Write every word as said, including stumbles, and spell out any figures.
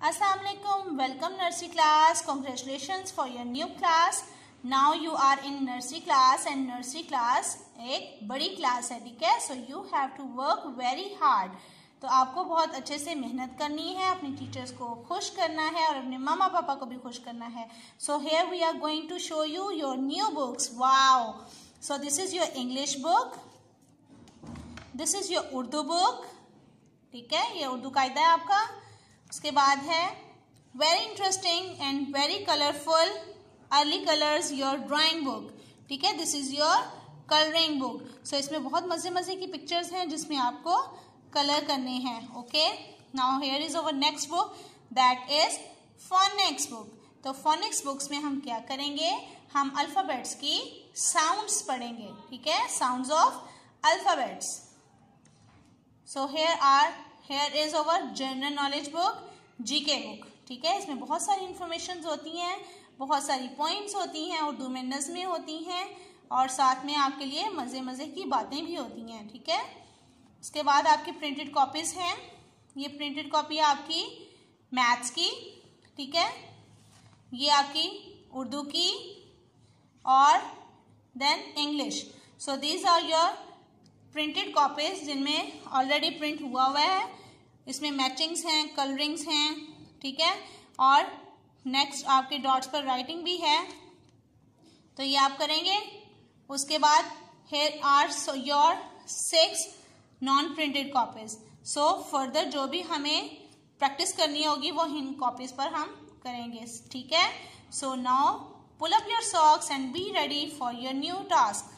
Assalamu alaikum. Welcome nursery class. Congratulations for your new class. Now you are in nursery class and nursery class एक बड़ी class है, ठीक है. So you have to work very hard. तो आपको बहुत अच्छे से मेहनत करनी है, अपने टीचर्स को खुश करना है और अपने मामा पापा को भी खुश करना है. So here we are going to show you your new books. Wow. So this is your English book. This is your Urdu book. ठीक है, ये उर्दू कायदा है आपका. उसके बाद है very interesting and very colourful early colours your drawing book. ठीक है, this is your colouring book. So इसमें बहुत मजे मजे की पिक्चर्स हैं जिसमें आपको कलर करने हैं. Okay, now here is our next book that is phonics book. तो फोनिक्स बुक्स में हम क्या करेंगे, हम अल्फाबेट्स की साउंड्स पढ़ेंगे. ठीक है, sounds of alphabets. So here are Here is our general knowledge book, GK book. ठीक है, इसमें बहुत सारी इंफॉर्मेशन होती हैं, बहुत सारी पॉइंट्स होती हैं, उर्दू में नज़में होती हैं और साथ में आपके लिए मज़े मज़े की बातें भी होती हैं. ठीक है, उसके बाद आपकी प्रिंटेड कॉपीज़ हैं. ये प्रिंटेड कॉपी है आपकी मैथ्स की. ठीक है, ये आपकी उर्दू की और then English. So these are your printed copies जिनमें ऑलरेडी प्रिंट हुआ हुआ है. इसमें मैचिंग्स हैं, कलरिंग्स हैं. ठीक है, और नेक्स्ट आपके डॉट्स पर राइटिंग भी है, तो ये आप करेंगे. उसके बाद here are so your six non printed copies. So further जो भी हमें प्रैक्टिस करनी होगी वो इन कॉपीज पर हम करेंगे. ठीक है, so now pull up your socks and be ready for your new task.